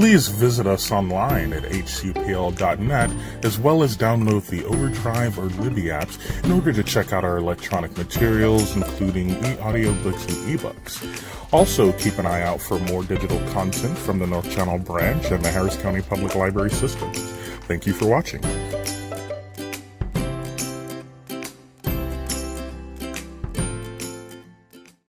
Please visit us online at hcupl.net, as well as download the Overdrive or Libby apps in order to check out our electronic materials, including audiobooks and ebooks. Also, keep an eye out for more digital content from the North Channel Branch and the Harris County Public Library System. Thank you for watching.